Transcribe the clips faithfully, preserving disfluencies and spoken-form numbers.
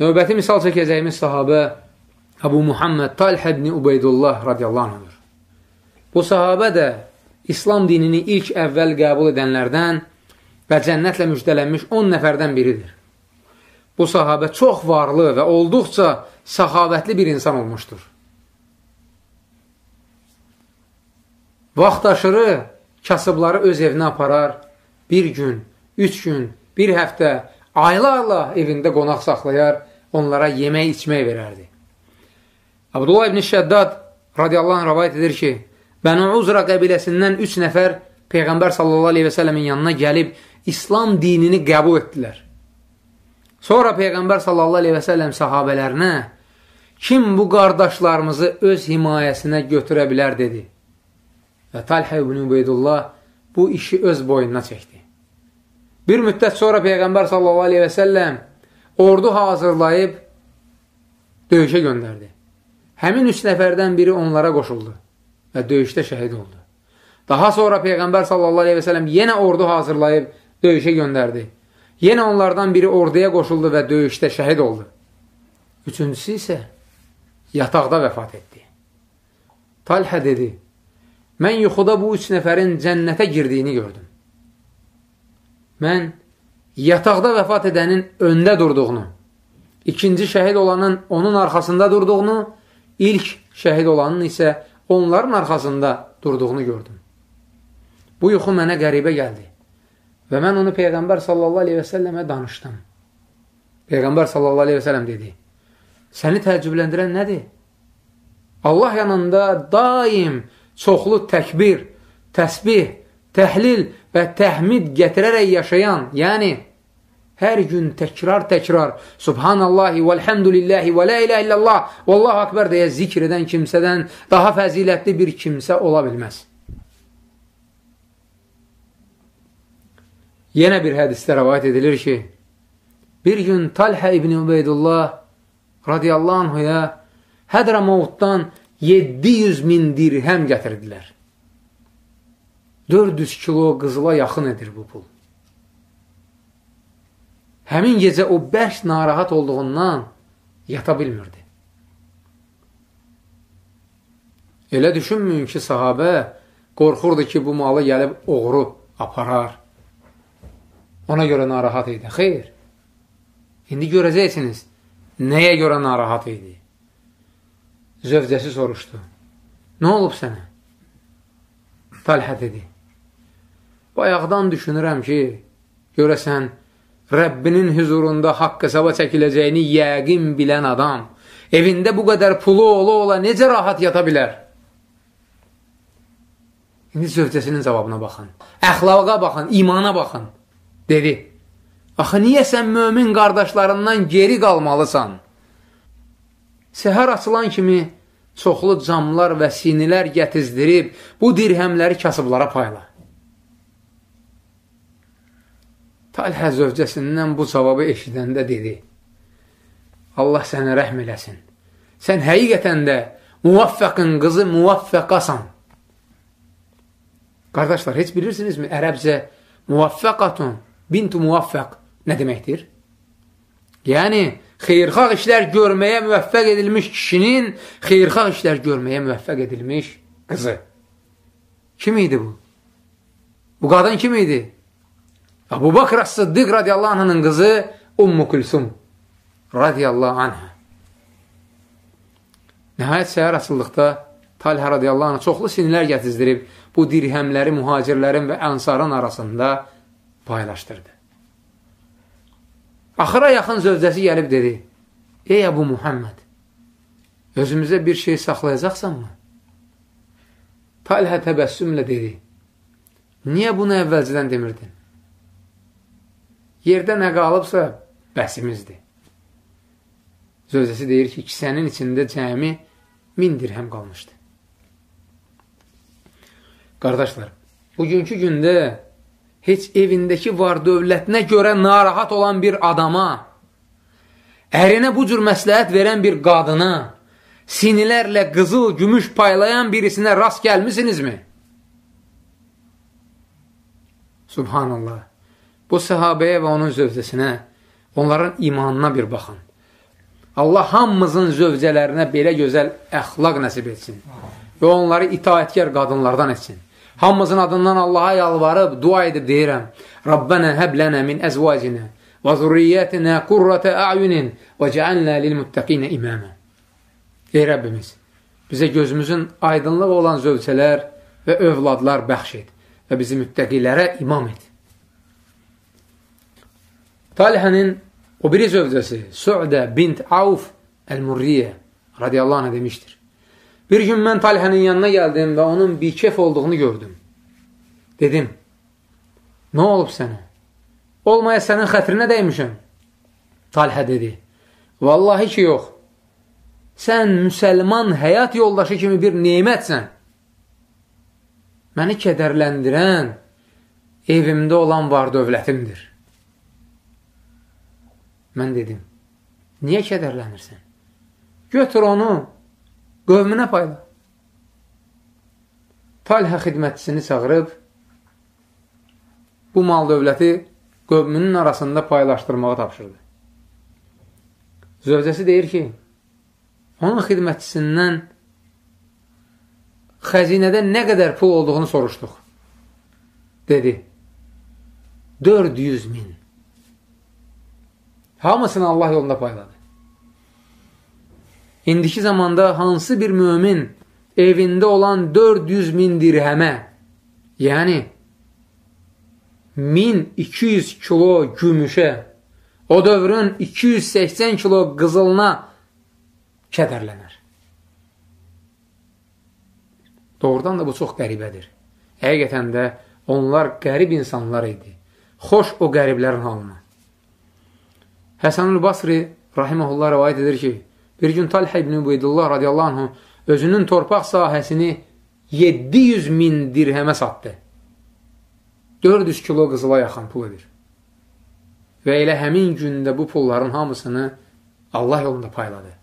Növbəti misal çəkəcəyimiz sahabə Əbu Muhammed Talhə ibn Ubeydullah radiyallahu anhudur. Bu sahabə də İslam dinini ilk əvvəl qəbul edənlərdən və cənnətlə müjdələnmiş on nəfərdən biridir. Bu sahabə çox varlı və olduqca səxavətli bir insan olmuşdur. Vaxt aşırı kasıbları öz evinə aparar, bir gün, üç gün, bir həftə, aylarla evində qonaq saxlayar, onlara yemək, içmək verərdi. Abdullah ibn Şəddad radiyallahu anh rəvayət edir ki, Bənu Uzra qəbiləsindən üç nəfər Peyğəmbər sallallahu aleyhi və sələmin yanına gəlib İslam dinini qəbul etdilər. Sonra Peyğəmbər sallallahu aleyhi və səlləm sahabələrinə kim bu qardaşlarımızı öz himayəsinə götürə bilər dedi. Və Talhə ibn Ubeydullah bu işi öz boynuna çəkdi. Bir müddət sonra Peyğəmbər sallallahu aleyhi və səlləm ordu hazırlayıb döyüşə göndərdi. Həmin üç nəfərdən biri onlara qoşuldu və döyüşdə şəhid oldu. Daha sonra Peyğəmbər sallallahu aleyhi və səlləm yenə ordu hazırlayıb döyüşə göndərdi. Yenə onlardan biri orduya qoşuldu və döyüşdə şəhid oldu. Üçüncüsü isə yataqda vəfat etdi. Talhə dedi, mən yuxuda bu üç nəfərin cənnətə girdiyini gördüm. Mən yataqda vəfat edənin öndə durduğunu, ikinci şəhid olanın onun arxasında durduğunu, ilk şəhid olanın isə onların arxasında durduğunu gördüm. Bu yuxu mənə qəribə gəldi və mən onu Peyğəmbər sallallahu aleyhi və səlləmə danışdım. Peyğəmbər sallallahu aleyhi və səlləm dedi, səni təəccübləndirən nədir? Allah yanında daim çoxlu təkbir, təsbih, təhlil və təhmid gətirərək yaşayan, yəni hər gün təkrar-təkrar Subhanallahi və elhamdülillahi və la ilahe illallah və Allahu akbar deyə zikr edən kimsədən daha fəzilətli bir kimsə ola bilməz. Yenə bir hədisdə rəvayət edilir ki, bir gün Talhə ibn Ubeydullah radiyallahu anhuya Hədramavutdan yeddi yüz min dirhəm gətirdilər. dörd yüz kilo qızıla yaxın edir bu pul. Həmin gecə o bərk narahat olduğundan yata bilmirdi. Elə düşünməyin ki, sahabə qorxurdu ki, bu malı gəlib oğru aparar. Ona görə narahat idi. Xeyr. İndi görəcəksiniz, nəyə görə narahat idi? Zövcəsi soruşdu. Nə olub sənə? Talhə dedi. Bayaqdan düşünürəm ki, görəsən, Rəbbinin huzurunda haqq hesaba çəkiləcəyini yəqin bilən adam evində bu qədər pulu ola-ola necə rahat yata bilər? İndi zövcəsinin cavabına baxın. Əxlaqa baxın, imana baxın. Dedi, axı niyə sən mömin qardaşlarından geri qalmalısan? Səhər açılan kimi çoxlu camlar və sinilər gətizdirib bu dirhəmləri kasıblara payla. Talhə zövcəsindən bu cavabı eşidəndə dedi, Allah sənə rəhm eləsin. Sən həqiqətən də muvaffəqin qızı muvaffəqasan. Qardaşlar, heç bilirsinizmi? Ərəbcə muvaffəqatun, bintu muvaffəq nə deməkdir? Yəni, xeyrxalq işlər görməyə müvəffəq edilmiş kişinin xeyrxalq işlər görməyə müvəffəq edilmiş qızı. Kim idi bu? Bu qadın kim idi? Əbu Bakr As-Siddiq radiyallahu anh'ın qızı Ummu Kulsum radiyallahu anh'a. Nəhayət səhər açıldıqda Talhə radiyallahu anh'a çoxlu sinilər gətizdirib bu dirhəmləri mühacirlərin və ənsarın arasında paylaşdırdı. Axıra yaxın zövcəsi gəlib dedi, ey Əbu Muhammed, özümüzə bir şey saxlayacaqsanmı? Talhə təbəssümlə dedi, niyə bunu əvvəlcədən demirdin? Yerdə nə qalıbsa, bəsimizdir. Zövcəsi deyir ki, kisənin içində cəmi min dirhəm qalmışdı. Qardaşlar, bugünkü gündə heç evindəki var dövlətinə görə narahat olan bir adama, ərinə bu cür məsləhət verən bir qadına, sinilərlə qızıl, gümüş paylayan birisinə rast gəlmisinizmi? Subhanallah. Bu səhabəyə və onun zövcəsinə, onların imanına bir baxın. Allah hamımızın zövcələrinə belə gözəl əxlaq nəsib etsin və onları itaətkar qadınlardan etsin. Hamımızın adından Allaha yalvarıb, dua edib deyirəm, Rabbənə həblənə min əzvacinə və zurriyyətinə qurratə a'yunin və cəalnə lilmuttəqinə imamə. Ey Rəbbimiz, bizə gözümüzün aydınlıq olan zövcələr və övladlar bəxş et və bizi müttəqilərə imam et. Talhənin o biri zövcəsi Su'də bint Avf Əl-Murriyə radiyallahu anhə demişdir. Bir gün mən Talhənin yanına gəldim və onun bikef olduğunu gördüm. Dedim, nə olub sənə? Olmaya sənin xətrinə dəymişəm. Talhə dedi, vallahi ki yox, sən müsəlman həyat yoldaşı kimi bir nemətsən. Məni kədərləndirən evimdə olan var dövlətimdir. Mən dedim, niyə kədərlənirsən? Götür onu, qövmünə payla. Talhə xidmətçisini çağırıb, bu mal dövləti qövmünün arasında paylaşdırmağı tapşırdı. Zövcəsi deyir ki, onun xidmətçisindən xəzinədə nə qədər pul olduğunu soruşduq. Dedi, dörd yüz min. Hamısını Allah yolunda payladı. İndiki zamanda hansı bir mümin evində olan dörd yüz min dirhəmə, yəni min iki yüz kilo gümüşə, o dövrün iki yüz səksən kilo qızılına kədərlənər. Doğrudan da bu çox qəribədir. Həqiqətən də onlar qərib insanlar idi. Xoş o qəriblərin halına. Həsən-ül Basri rahiməhullah rəvayət edir ki, bir gün Talhə ibn Ubeydullah radiyallahu anhu özünün torpaq sahəsini yeddi yüz min dirhəmə satdı. dörd yüz kilo qızıla yaxın pul edir. Və elə həmin gündə bu pulların hamısını Allah yolunda payladı.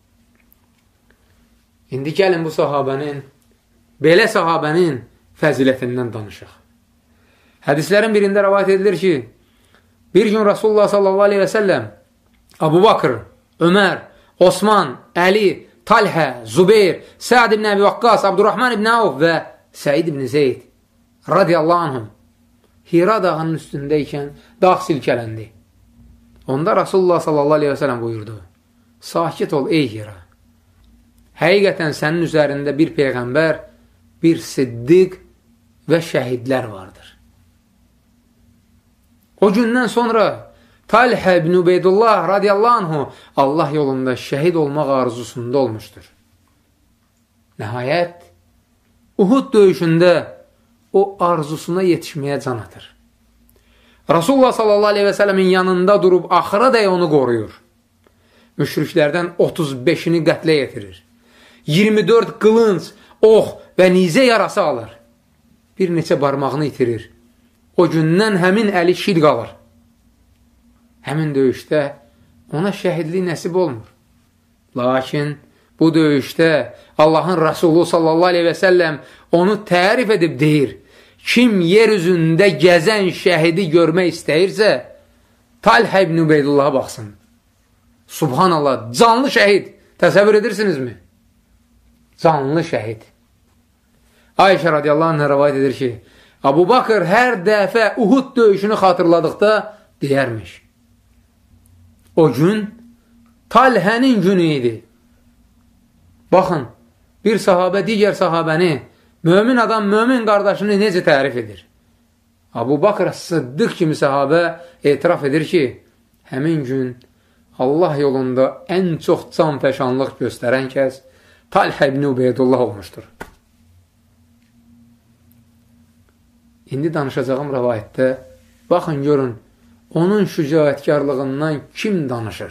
İndi gəlin bu sahabənin, belə sahabənin fəzilətindən danışaq. Hədislərin birində rəvayət edilir ki, bir gün Rasulullah sallallahu aleyhi və səlləm Abu Bakr, Ömər, Osman, Əli, Talhə, Zubeyr, Səad ibn Əbi Vaqqas, Abdurrahman ibn Avf və Səid ibn Zeyd radiyallahu anhum Hira dağının üstündəykən dağ silkələndi. Onda Rasulullah sallallahu aleyhi və səlləm buyurdu, sakit ol ey Hira. Həqiqətən sənin üzərində bir peyğəmbər, bir siddiq və şəhidlər vardır. O gündən sonra Talhə ibn Ubeydullah radiyallahu anhu Allah yolunda şəhid olmaq arzusunda olmuşdur. Nəhayət, Uhud döyüşündə o arzusuna yetişməyə can atır. Rasulullah sallallahu aleyhi və sələmin yanında durub axıra dəyə onu qoruyur. Müşriklərdən otuz beşini qətlə yetirir. iyirmi dörd qılınc, ox və nizə yarası alır. Bir neçə barmağını itirir. O gündən həmin əli şil qalır. Həmin döyüşdə ona şəhidlik nəsib olmur. Lakin bu döyüşdə Allahın Rasulü sallallahu aleyhi və səlləm onu tərif edib deyir, kim yer üzündə gəzən şəhidi görmək istəyirsə, Talhə ibn Ubeydullah'a baxsın. Subhanallah, canlı şəhid. Təsəvvür edirsinizmi? Canlı şəhid. Ayşə radiyallahu anhə rəvayət edir ki, Abu Bakır hər dəfə Uhud döyüşünü xatırladıqda deyərmiş. O gün Talhənin günü idi. Baxın, bir sahabə digər sahabəni, mömin adam mömin qardaşını necə tərif edir? Abu Bakır Sıddıq kimi sahabə etiraf edir ki, həmin gün Allah yolunda ən çox can fəşanlıq göstərən kəs Talhə ibn Ubeydullah olmuşdur. İndi danışacağım rəvayətdə, baxın görün, onun şücaətkarlığından kim danışır?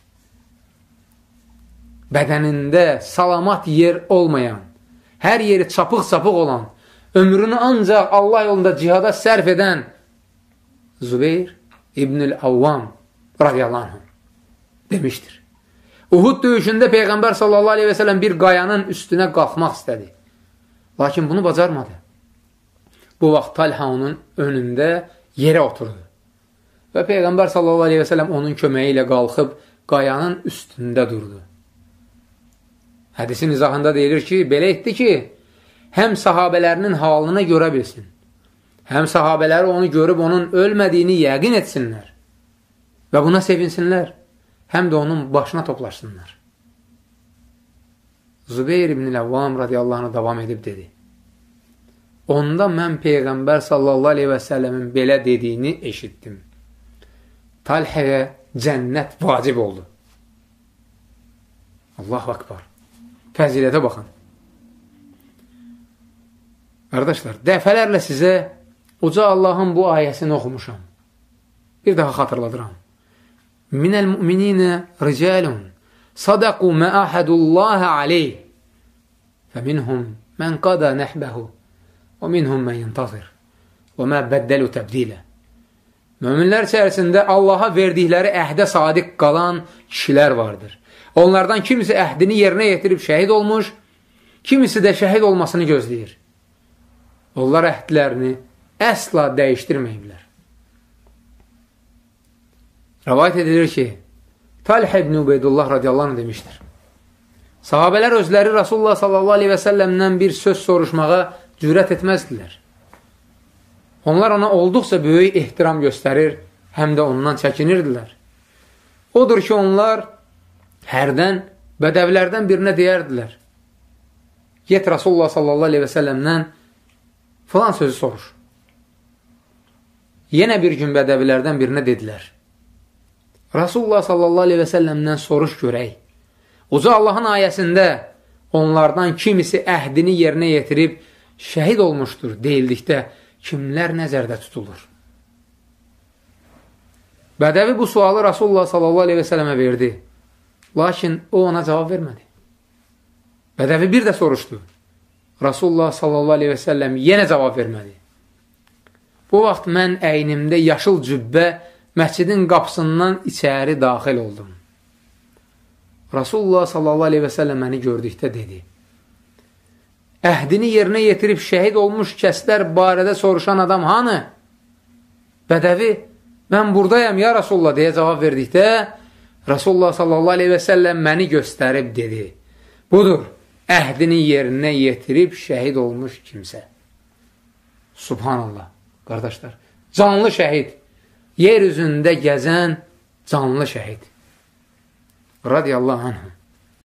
Bədənində salamat yer olmayan, hər yeri çapıq-çapıq olan, ömrünü ancaq Allah yolunda cihada sərf edən Zübeyir İbnül Avvam radiyallahu anh demişdir. Uhud döyüşündə Peyğəmbər sallallahu aleyhi və səlləm bir qayanın üstünə qalxmaq istədi. Lakin bunu bacarmadı. Bu vaxt Talhə onun önündə yerə oturdu. Və Peyğəmbər sallallahu aleyhi və səlləm onun köməyi ilə qalxıb qayanın üstündə durdu. Hədisin izahında deyilir ki, belə etdi ki, həm sahabələrinin halını görə bilsin, həm sahabələri onu görüb onun ölmədiyini yəqin etsinlər və buna sevinsinlər, həm də onun başına toplaşsınlar. Zübeyir ibn Əvvam radiyallahu anh davam edib dedi. Onda mən Peyğəmbər sallallahu aleyhi və səlləmin belə dediyini eşitdim. Talhəyə cənnət vacib oldu. Allahu akbar. Fəzilətə baxın. Qardaşlar, dəfələrlə sizə uca Allahın bu ayəsini oxumuşam. Bir daha xatırladıram. Minəl mümininə ricalun sadaqu mə əhədullahə aleyh və minhum mən qada nəhbəhu və minhum mən yentazir və mə bəddəlu təbdilə. Möminlər içərisində Allaha verdikləri əhdə sadiq qalan kişilər vardır. Onlardan kimisi əhdini yerinə yetirib şəhid olmuş, kimisi də şəhid olmasını gözləyir. Onlar əhdlərini əsla dəyişdirməyiblər. Rəvayət edilir ki, Talh ibn Ubeydullah radiyallahu anh demişdir. Sahabələr özləri Rasulullah sallallahu aleyhi və səlləmdən bir söz soruşmağa cürət etməzdilər. Onlar ona olduqca böyük ehtiram göstərir, həm də ondan çəkinirdilər. Odur ki, onlar hərdən bədəvlərdən birinə deyərdilər. Get Rasulullah sallallahu aleyhi və səlləmdən filan sözü soruş. Yenə bir gün bədəvilərdən birinə dedilər. Rasulullah sallallahu aleyhi və səlləmdən soruş görək. Uca Allahın ayəsində onlardan kimisi əhdini yerinə yetirib şəhid olmuşdur deyildikdə kimlər nəzərdə tutulur? Bədəvi bu sualı Rasulullah sallallahu aleyhi və səlləmə verdi. Lakin o ona cavab vermədi. Bədəvi bir də soruşdu. Rasulullah sallallahu aleyhi və səlləm yenə cavab vermədi. Bu vaxt mən əynimdə yaşıl cübbə məscidin qapısından içəri daxil oldum. Rasulullah sallallahu aleyhi və səlləm məni gördükdə dedi. Əhdini yerinə yetirib şəhid olmuş kəslər barədə soruşan adam hanı? Bədəvi, mən buradayam ya Rasulullah deyə cavab verdikdə, Rasulullah sallallahu aleyhi və səlləm məni göstərib dedi. Budur, əhdini yerinə yetirib şəhid olmuş kimsə. Subhanallah, qardaşlar, canlı şəhid, yer üzündə gəzən canlı şəhid. Radiyallahu anhum.